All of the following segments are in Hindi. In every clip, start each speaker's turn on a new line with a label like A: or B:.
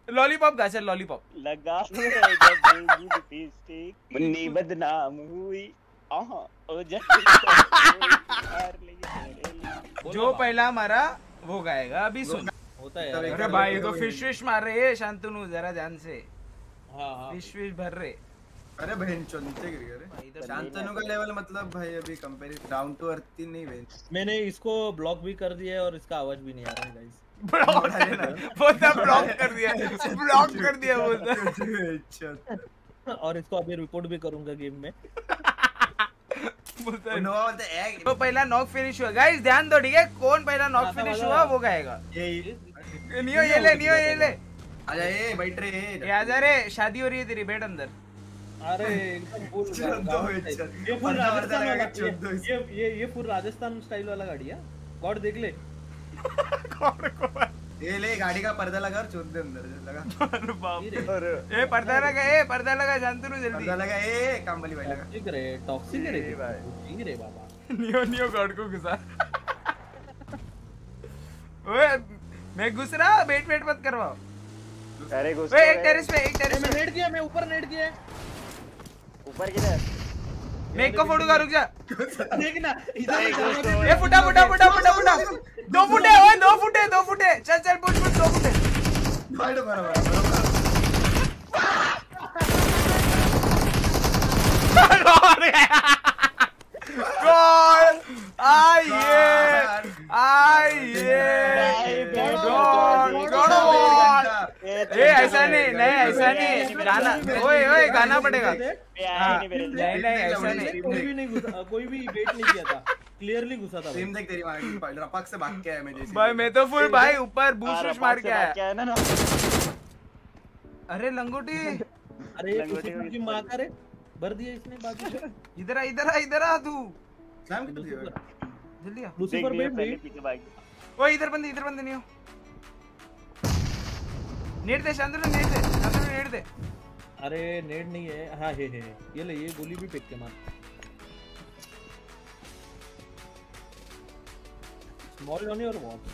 A: लॉलीपॉप का चल लॉलीपॉप
B: लगा लिपस्टिक मुन्नी बदनाम हुई ओ
A: जो पहला मारा वो गाएगा अभी सुन
C: होता है
A: अरे भाई तो फिश मार रहे हैं शांतनु जरा ध्यान से
C: हाँ
A: फिश भर रहे
D: अरे बहन चोंते गिर गए शांतनु का लेवल मतलब भाई अभी कंपेयर डाउन टू अर्थ ही नहीं बहन
C: मैंने इसको ब्लॉक भी कर दिया है और इसका आवाज भी नहीं आ रहा है गाइस
A: ब्लॉक कर दिया बोलता
C: और इसको अभी रिपोर्ट भी करूंगा गेम में
A: तो पहला नॉक फिनिश हुआ गाइस ध्यान दो ठीक है कौन पहला नॉक फिनिश हुआ वो गाएगा नियो ये ले
D: आजा ये बैठ रे
A: ये आजा रे शादी हो रही है तेरी बैठ अंदर
C: अरे एकदम ये फुल राजस्थान स्टाइल वाला गाड़ी है गॉड देख ले
D: ये ले गाड़ी का पर्दा लगा और चोद दे अंदर लगा
A: ए पर्दा लगा शांतनु जल्दी
D: पर्दा लगा ए कामवाली भाई लगा
C: टॉक्सिक रे भाई रे बाबा
A: नियो गॉड को घुसा ओए मैं घुस रहा वेट मत करवाओ
B: अरे घुस
A: एक टेरेस पे
C: मैं नेट किया मैं ऊपर नेट किया
B: ऊपर किधर
A: मैं एक को फोड़ूंगा रुक जा
C: देखना
A: ये फुटा 2 फुटे ओए 2 फुटे चल पुश 2 फुटे
D: मार
A: गॉड आइए ए ऐसा नहीं गाना ओए गाना पड़ेगा नहीं ऐसा नहीं
C: कोई भी वेट नहीं किया था क्लियरली घुसा था
D: टीम देख तेरी मार रपक से भाग के आया मैं जैसे
A: भाई मैं तो फुल भाई ऊपर बूस्ट मार के आया
B: ना
A: अरे लंगोटी
C: अरे की मां का रे भर दिया इसने बाकी
A: इधर आ तू
D: स्लैम कर दिया
A: जल्दी आ
C: लूसीफर
B: पीछे भाग
A: ओए इधर बंदे नहीं हो नेट दे शांतनु नेट दे
C: अरे नेट नहीं है हां है ये ले ये गोली भी फेंक के मार स्मॉल जॉनी और वॉट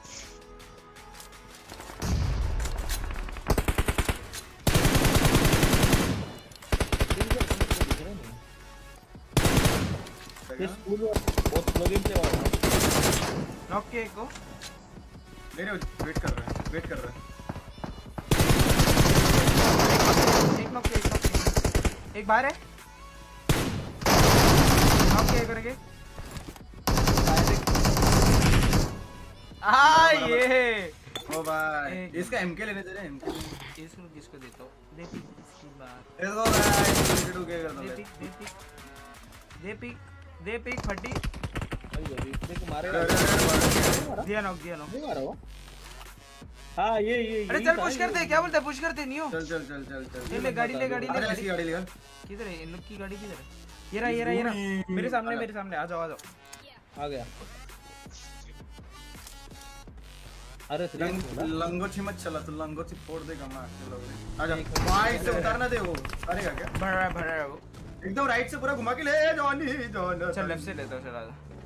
C: इस स्कूल बहुत स्लो गेम से
A: नॉक किया एक को
D: मेरे वेट कर रहा है
A: एक नॉक एक बाहर है नॉक किया करके ये
D: ओ भाई इसका एमके लेने दे रहे हैं एमके
A: इसको किसको देता हूं दे पिक इसकी बात
D: इसको भाई टू के कर
A: दे पिक फटी
C: भाई देख मारे
A: दिया नॉक
C: नहीं मारा वो हां ये
A: अरे चल पुश करते क्या बोलता है पुश करते नहीं हो
D: चल
A: ले गाड़ी ले
D: गाड़ी ले
A: किधर है इन लोग की गाड़ी किधर है ये रहा मेरे सामने आ जाओ
C: आ गया अरे
D: लंगोची मत चला तो लंगोची फोड़ देगा मार चलो आजा भाई से उतारना दे वो अरेगा क्या
A: भर रहा है वो
D: एकदम राइट से पूरा घुमा के ले जॉन
A: चल लेफ्ट से लेता हूं चला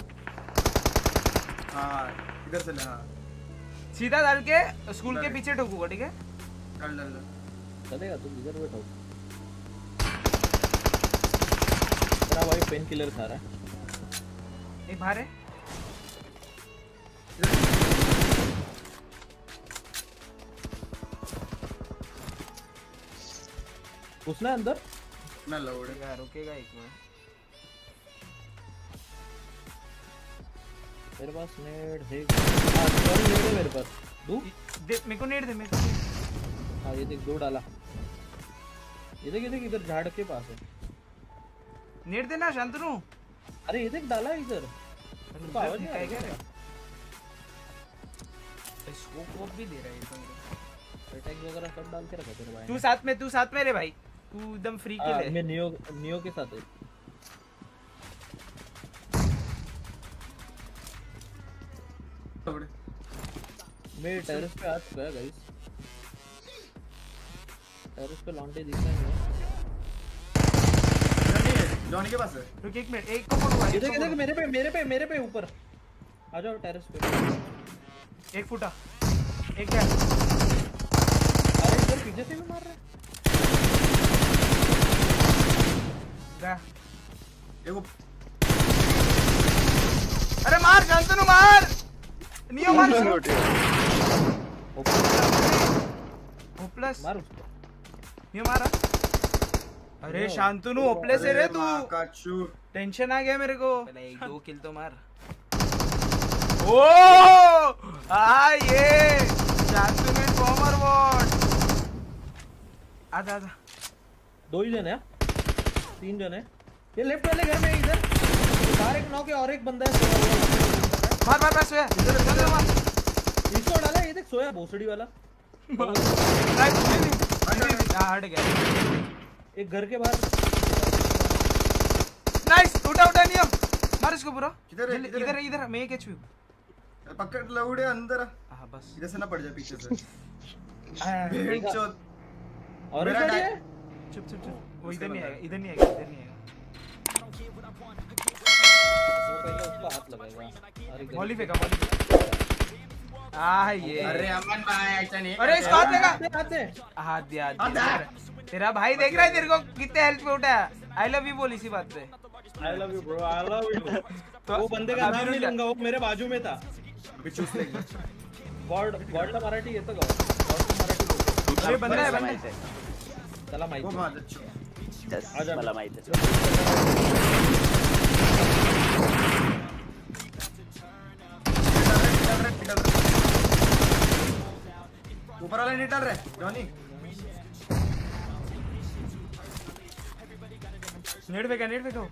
D: हां इधर से ले हां
A: सीधा डाल के स्कूल के पीछे ठोकूंगा ठीक है
D: डाल
C: चलेगा तुम इधर बैठो तेरा भाई पेन किलर खा रहा है
A: एक बाहर है
C: उसने अंदर
D: ना लोड
A: यार रुकेगा एक मिनट
C: मेरे पास नेट है हां सॉरी नेट है मेरे पास दो
A: दे मेरे को नेट दे
C: हां ये देख दो डाला ये देख इधर झाड़ के पास है
A: नेट देना शांतनु
C: अरे ये देख डाला इधर आवाज नहीं आएगा
A: स्कोप भी दे रहा है तो
C: अटैक वगैरह सब डाल के रखा तेरे भाई
A: तू साथ में रे भाई तू एकदम फ्री के ले
C: मैं नियो के साथ है मैं टेरेस पे आ चुका है गाइस टेरेस पे लॉन्डे दिख रहे हैं
D: जॉनी के पास है
A: रुक एक मिनट एक को फोड़ूंगा
C: ये देख मेरे पे ऊपर आ जाओ टेरेस पे
A: एक फुटा एक है
C: अरे पीछे से भी मार रहा है।
A: जा
D: एगो
A: अरे मार शांतनु मार नियो मार होपलेस
C: मार उसको।
A: नियो मारा अरे शांतनु होपलेस है रे तू
D: काचू
A: टेंशन आ गया मेरे को पहले 1-2 किल तो मार ओ ये शांतनु फॉर्मर वॉट आजा आजा
C: 2 ही जन है 3 जन है ये लेफ्ट वाले घर में इधर बाहर एक नॉक है और एक बंदा है
A: मार मार मार सोया इधर मार
C: इसको डाला ये देख सोया भोसड़ी वाला
A: हट गया
C: एक घर के बाहर
A: नाइस उठा उठा नियम मार इसको पूरा
D: किधर है, किधर है?
A: इधर इधर मैं कैच हूं
D: पकड़ लौड़े अंदर
A: हां बस
D: इधर से ना पड़ जाए पीछे से
C: एक
D: चोद
C: और
D: मेरा
C: एक है
A: चुप चुप चुप वो इधर नहीं आएगा इधर नहीं आएगा इधर नहीं आएगा
C: वो पहले उसका हाथ लगाएगा अरे
A: वॉली फेंका ये
D: अरे अमन भाई ऐसा नहीं
A: अरे इसको हाथ देगा
C: हाथ दे
A: हाथ दिया तेरा भाई देख रहा है तेरे को कितने हेल्प पे उठा आई लव यू बोल इसी बात पे
C: I love you bro I love you
A: तो
C: वो बंदे का नाम नहीं लूंगा वो मेरे बाजू में था
D: बिचूस लेंगे
C: गॉडला मराठी येतं का गॉडला मराठी बोलतो
A: अरे बंदा है बंदा
C: चला
D: वो
C: माहिती
D: मार अच्छा
B: Yes, मला माहिती आहे.
D: ऊपर वाला नहीं डाल रहे जॉनी
A: नेट फेंको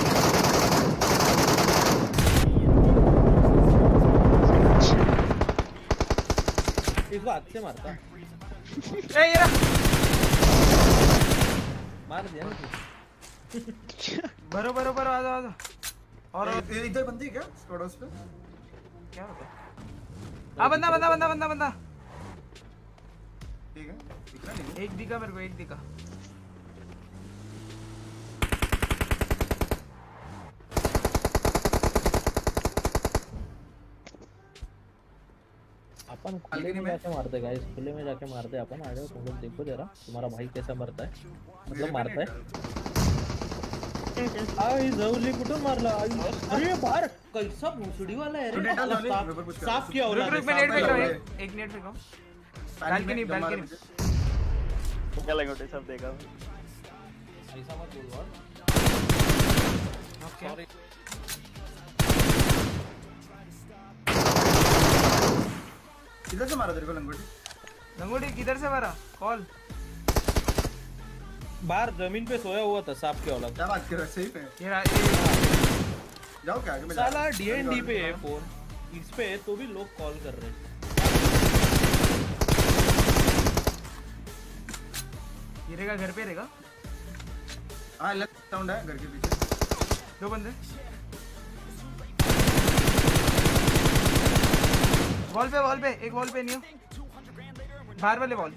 C: इसको हाथ से मारता
A: ए ये
C: मार दिया ना
A: बरो आ जा और
D: इधर बंदी क्या स्क्वाड्स पे
A: क्या होगा बंदा
D: ठीक है दिख रहा नहीं
A: एक दिखा मेरे को एक दिखा
C: अपन खुले में जाके मारते गाइस खुले में जाके मारते अपन आ जाओ तुम लोग देखो जरा तुम्हारा भाई कैसा मरता है मतलब मारता है आई जवली कुठून मारला अरे बाहर कैसा भोसडी वाला है रे साफ किया होला
A: रुक मैं नेट फेंक रहा हूं एक नेट फेंको बालकनी
B: क्या लगा सब देखा
C: ऐसा मत बोल यार
A: ओके
C: सॉरी
D: किधर से मारा तेरे को लंगोटी
A: किधर से मारा कॉल
C: बाहर जमीन पे सोया हुआ था सांप क्या होला
D: क्या बात कर रहा है सही पे जाओ क्या आगे में
C: साला डीएनडी पे है फोन इस पे तो भी लोग कॉल कर रहे हैं
A: ये रहेगा घर पे रहेगा
D: हां लेफ्ट साउंड है घर के पीछे
A: दो बंदे वॉल पे एक वॉल पे नहीं हो बाहर वाले वॉल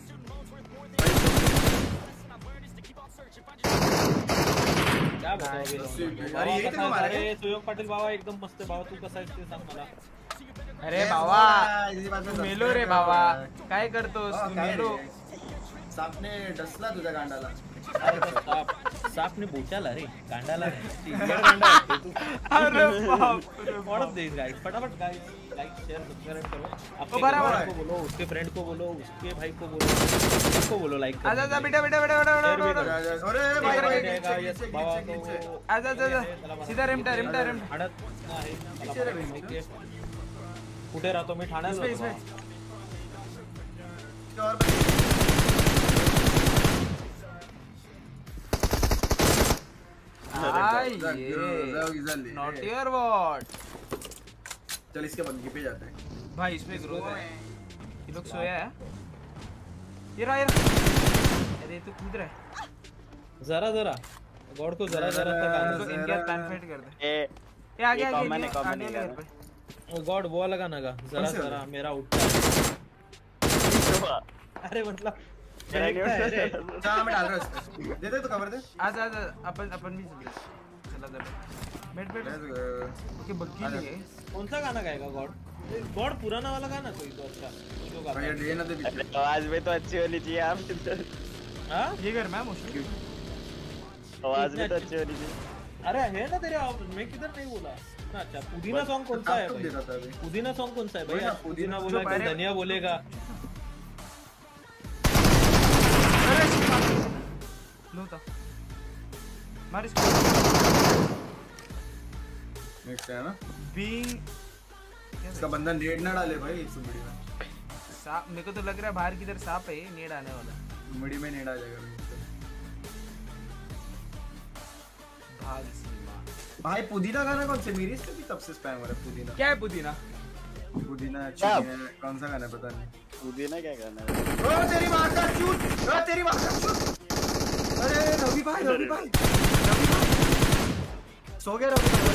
C: क्या बताओ
D: अरे ये तो मारा
C: अरे सुयोग पाटील बाबा एकदम मस्त बाबा तू कसा आहेस ते सांग मला
A: अरे बाबा तू मेलो रे बाबा काय करतोस तू मेलो
D: सापने डसला तुझ्या गांडाला
C: अरे तो सापने बोचाला रे गांडाला
A: अरे बाप रे
C: व्हाट दिस गाइस फटाफट गाइस लाइक शेयर सब्सक्राइब करो अपने
A: बराबर
C: को बोलो उसके फ्रेंड को बोलो उसके भाई को बोलो सबको बोलो लाइक करो
A: आजा बेटा
D: अरे भाई भाई
C: गाइस बाबा को
A: आजा सीधा रेमटा
C: ठाण्यात आहे कुठे राहतो मी ठाण्यात
A: इसमें नॉट योर व्हाट
D: चल इसके बंदी पे जाते हैं
A: भाई इसमें ग्रोथ है ये लोग सोया है ये रहा अरे तू कूद रहा है
C: जरा गॉड को जरा तक
A: इनके पैन फाइट कर दे ये आ गया गॉड
C: वो लगा ना जरा मेरा उठता अरे मतलब
D: चल मैं डाल रहा हूं दे दे तो कवर दे
A: आजा अपन भी चला दे बैठ ओके बग्गी नहीं है
C: कौन सा गाना गाएगा गॉड गॉड पुराना वाला गाना कोई तो अच्छा जो गाता
D: भाई
C: है।
D: ये ना दे
B: अरे आवाज में तो अच्छी होनी चाहिए आप
C: हाँ
A: ये कर मैं मुश्किल
B: आवाज में तो अच्छी होनी चाहिए।
C: अरे है ना तेरे मैं किधर नहीं बोला ना। अच्छा पुदीना सॉन्ग कौन सा है
D: तुम
C: भाई?
D: दे रहा था अभी
C: पुदीना सॉन्ग कौन सा है भाई?
D: वही ना,
C: आज पुदीना
D: पुदीना
C: बोला
A: जो
C: कि
A: पहले-
C: धनिया बोलेगा।
A: लो था मार इसको
D: नेक्स्ट है ना
A: बीइंग
D: इसका बंदा नेड ना डाले भाई इस वीडियो में
A: सांप मेरे को तो लग रहा है बाहर किधर सांप है नेड आने वाला
D: वीडियो में नेड आ जाएगा अभी।
A: भाग सीमा
D: भाई पुदीना गाना कौन से मेरी इसका भी तब से स्पैम हो रहा है पुदीना
A: क्या है पुदीना
D: पुदीना
B: क्या?
D: कौन सा गाना है पता नहीं
B: पुदीना क्या करना है?
D: ओ तेरी मां का चूत ओ तेरी मां का चूत अरे रवि भाई सो गया रवि भाई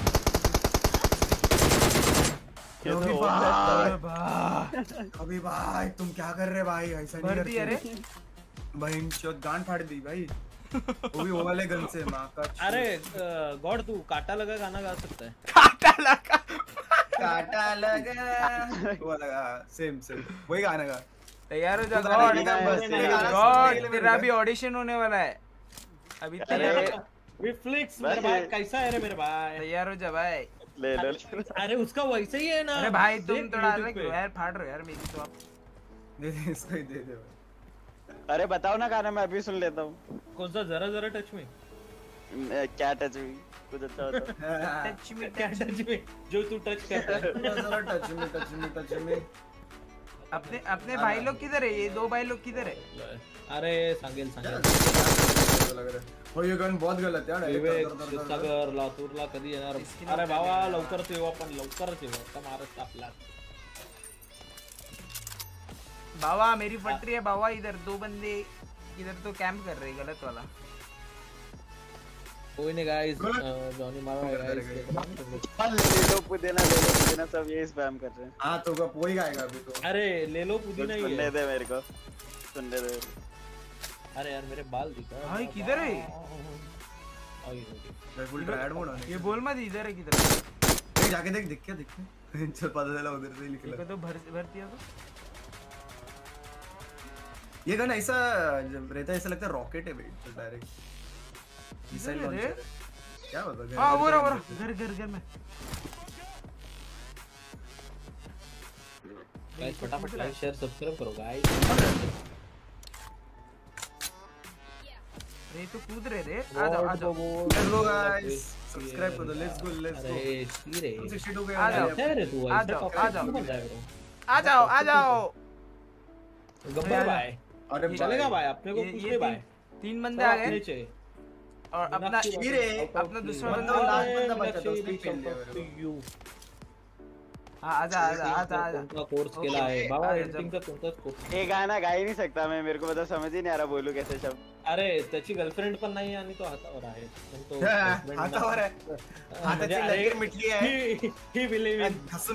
D: रवि भाई अभी भाई तुम क्या कर रहे भाई ऐसा नहीं
A: भर दी अरे
D: करते बहन चोद गांड फाड़ दी भाई वो भी वो वाले गन से मां का चूत।
C: अरे गॉड तू काटा लगा गाना गा सकता है?
A: काटा लगा
D: काटा लगा वो लगा सेम वही गाना का
A: तैयार हो जा
D: तू
A: गॉड
D: गाना गा बस, ये गाना सुनने
A: गॉड
D: के लिए
A: तेरा
D: मेरे
A: भी ऑडिशन होने वाला है अभी
B: अरे
A: तैयार
C: रिफ्लेक्स
B: भाई,
C: मेरे भाई कैसा है रे मेरे भाई?
A: तैयार हो जा भाई
B: ले लो
C: अरे उसका वैसे ही है ना।
A: अरे भाई तुम
C: देख
A: थोड़ा
C: YouTube
A: अलग
C: पे।
A: यार फाड़ रहे हो यार मेरी तो आप
D: दे दे इसको ही दे दे भाई।
B: अरे बताओ ना गाना मैं अभी सुन लेता हूँ।
C: कौन सा जरा जरा टच में?
B: क्या टच हुई कुछ अच्छा होता
A: टच मी
C: क्या टच में जो तू टच करता है?
D: जरा टच में
A: अपने अपने भाई लोग किधर है ये दो भाई लोग किधर है
C: अरे सांगेल
D: क्या
C: सांगेल
D: लग रहा है हो ये गन बहुत गलत है यार
C: विवेक सागर लातूरला कधी येणार? अरे बाबा लवकरच येऊ आपण लवकरच येऊ आता महाराष्ट्र आपला
A: बाबा मेरी फट रही है बाबा इधर दो बंदे इधर तो कैंप कर रहे हैं गलत वाला
C: कोई नहीं गाइस जॉनी मारो
B: ले लो पुदीना सब ये स्पैम कर रहे हैं।
D: हां तो वही गाएगा अभी तो
C: अरे ले लो पुदीना ही
B: सुनने
C: है।
B: दे मेरे को सुनने दे।
C: अरे यार मेरे बाल दिखा
A: भाई किधर है
D: फुल ट्रायड मोड
A: ये बोल मत इधर है किधर
D: देख जाके देख के चल पता चला उधर से ही निकला
A: देखो तो भरती है तो
D: ये गन ऐसा जब रहता है ऐसा लगता है रॉकेट है भाई डायरेक्ट मिसाइल
A: किधर है?
D: लॉन्चर क्या होता है
A: हां वो रहा घर में
C: गाइस फटाफट लाइक शेयर सब्सक्राइब करो गाइस।
A: अरे तो कूद रहे रे आ जाओ
D: लेट्स गो गाइस सब्सक्राइब कर दो लेट्स गो
C: अरे शीरे
D: 62 पे
A: आ जाओ।
C: क्या है रे तू
A: आ जाओ, आ जाओ।
C: जाओ
A: आ जाओ
C: गब्बर भाई
D: अरे
C: चलेगा भाई अपने को कुछ नहीं भाई
A: तीन बंदे आ गए
C: नीचे
A: और अपना
D: शीरे
A: अपना दूसरा
D: बंदा
A: बंदा
D: लास्ट बंदा बचा था उसने पेन लिया मेरे को
A: हां आजा
C: कोणता कोर्स केला आहे बाबा
A: आजा,
C: एडिटिंगचा कोणताच कोर्स
B: ये गाना गा ही नहीं सकता मैं मेरे को पता समझ ही नहीं आ रहा बोलूं कैसे शब्द।
C: अरे त्याची गर्लफ्रेंड पण नाही आणि तो हातावर आहे पण तो
D: हातावर आहे हाताची लकीर मिटली आहे
C: ही बिलीव इन
D: घसून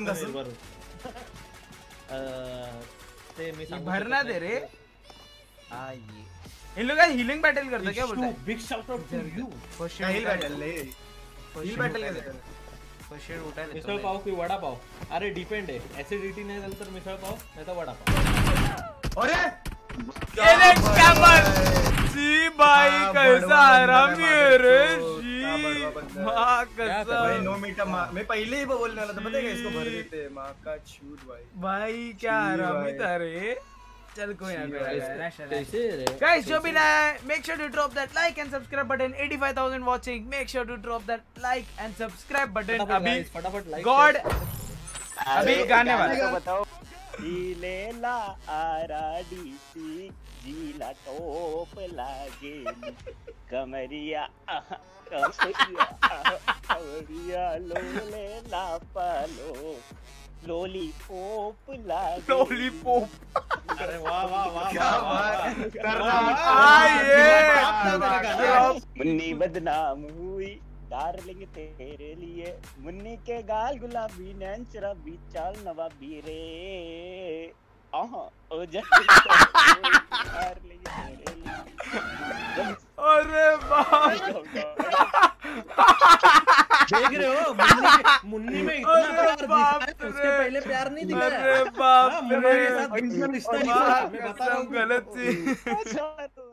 C: ते मी सांगू
A: भरना
C: शकत
A: दे रे
C: नाही.
A: ये इन लोग हीलिंग बैटल करते क्या बोलते हैं
C: big shout out to you
A: first
D: hill battle ले हिल बैटल के
A: फर्स्ट एड उठा लेतो
C: मिसळ पाव की वडा पाव अरे डिपेंड आहे ऍसिडिटी नाही झालं तर मिसळ पाव नाही तर वडा पाव
D: अरे
A: ये क्या बात जी भाई कैसा आराम है रे जी मां कसम
D: भाई 9 मिनट मैं पहले ही बोलने वाला था पता है इसको भर देते मां का छूट
A: भाई क्या
D: जी
A: आराम
D: भाई।
A: था रे चल कोई ना
C: कैसे रे
A: Guys, जो भी नया है, make sure to drop that like and subscribe button. 85,000 watching. Make sure to drop that like and subscribe button. अभी
C: फटाफट लाइक
A: God
B: अरे
A: गाने वाला।
B: को बताओ लेला आराडीसी जीला टोप लागे कमरिया कमरिया लोले लापालो लॉलीपॉप लागे
A: Lollipop.
C: अरे वाह वाह वाह
D: क्या बात
B: मुन्नी बदनाम हुई डार्लिंग तेरे लिए मुन्नी के गाल गुलाबी नैन शराबी चाल नवाबी रे आहा ओ डार्लिंग तेरे लिए
A: अरे बाप
C: देख रहे हो मुन्नी में इतना
A: अरे
C: प्यार दिखा
A: बाप
C: है,
A: रे।
C: उसके पहले प्यार
A: अरे बाप रे, गलत थी।